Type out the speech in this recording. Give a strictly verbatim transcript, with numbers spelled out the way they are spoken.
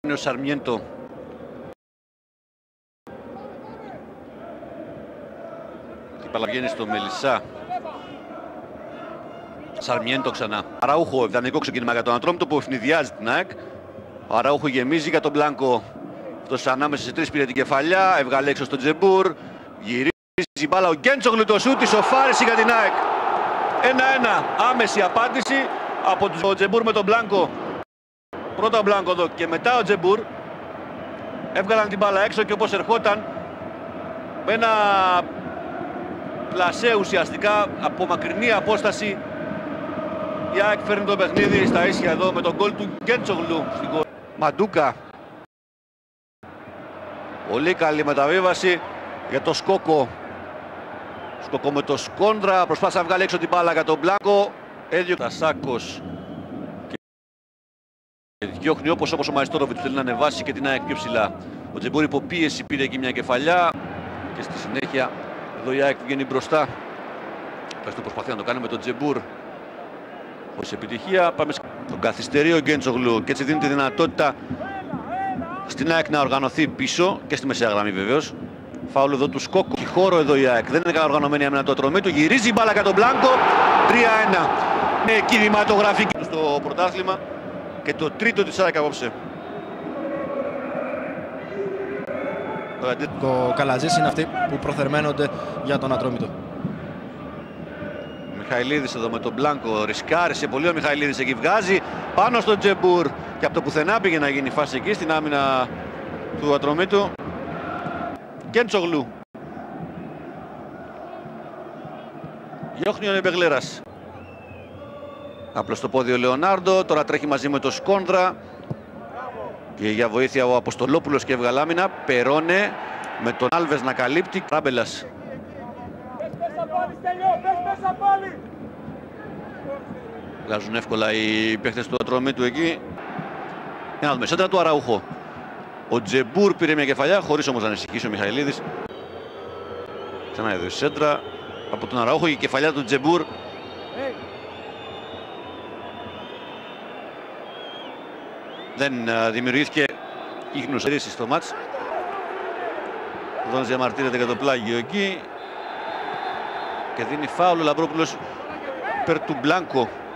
Ο Σαρμιέντο. Η μπάλα βγαίνει στο Μελισσά. Σαρμιέντο ξανά. Αραούχο, ιδανικό ξεκίνημα για τον Ατρόμητο που ευνηδιάζει την ΑΕΚ. Ο Αραούχο γεμίζει για τον Μπλάνκο. Αυτός ανάμεσα σε τρεις πήρε την κεφαλιά. Έβγαλε έξω στον Τζεμπούρ. Γυρίζει η μπάλα. Ο Γκέντσογλου το σούτ. Ισοφάριση για την ΑΕΚ. ένα-ένα. Άμεση απάντηση από τον Τζεμπούρ με τον Μπλάνκο. Πρώτα ο Μπλάνκο εδώ και μετά ο Τζεμπούρ. Έβγαλαν την μπάλα έξω και όπως ερχόταν με ένα πλασέ ουσιαστικά από μακρινή απόσταση η ΑΕΚ φέρνει το παιχνίδι στα ίσια εδώ με τον γκολ του Γκέντσογλου στην γκολ. Μαντούκα. Πολύ καλή μεταβίβαση για το Σκόκο. Σκόκο με το Σκόντρα. Προσπάθησε να βγάλει έξω την μπάλα για τον Μπλάνκο. Έδιωξε Τασάκος και διώχνει όπως όπως ο Μαϊστόροβιτς θέλει να ανεβάσει και την ΑΕΚ πιο ψηλά. Ο Τζεμπούρ υποπίεση πήρε εκεί μια κεφαλιά και στη συνέχεια εδώ η ΑΕΚ βγαίνει μπροστά. Αυτό προσπαθεί να το κάνει με τον Τζεμπούρ. Ως επιτυχία πάμε στον καθυστερεί ο Γκέντσογλου και έτσι δίνει τη δυνατότητα στην ΑΕΚ να οργανωθεί πίσω και στη μεσαία γραμμή βεβαίως. Φάουλ εδώ του Σκόκο. Έχει χώρο εδώ η ΑΕΚ. Δεν είναι καλά οργανωμένη άμυνα του Ατρομήτου. Γυρίζει η μπάλα για τον Μπλάνκο. τρία ένα. Με κινηματογραφική στο πρωτάθλημα και το τρίτο της ΑΕΚ απόψε. Το Καλαζής είναι αυτοί που προθερμαίνονται για τον Ατρόμητο. Μιχαηλίδης εδώ με τον Μπλάνκο. Ρισκάρισε πολύ ο Μιχαηλίδης. Εκεί βγάζει πάνω στον Τζεμπούρ. Και από το πουθενά πήγε να γίνει φάση εκεί στην άμυνα του Ατρομήτου. Γκέντσογλου. Διώχνει ο Νεμπεγλέρας. Απλώς στο πόδι ο Λεωνάρντο. Τώρα τρέχει μαζί με τον Σκόνδρα. Και για βοήθεια ο Αποστολόπουλος και έβγαλε άμυνα. Περώνε με τον Άλβες να καλύπτει. Ράμπελας. Βγάζουν εύκολα οι παίχτες του Ατρομήτου εκεί. Για να δούμε. Σέντρα του Αραούχο. Ο Τζεμπούρ πήρε μια κεφαλιά, χωρίς όμως να ανησυχήσει ο Μιχαηλίδης. Ξανά εδώ η σέντρα από τον Αραούχο και η κεφαλιά του Τζεμπούρ. Δεν uh, δημιουργήθηκε ίχνος ρίση στο μάτς. Ο Δόνης διαμαρτύρεται για το πλάγιο εκεί. Και δίνει φάουλ ο Λαμπρόπουλος υπέρ του Μπλάνκο.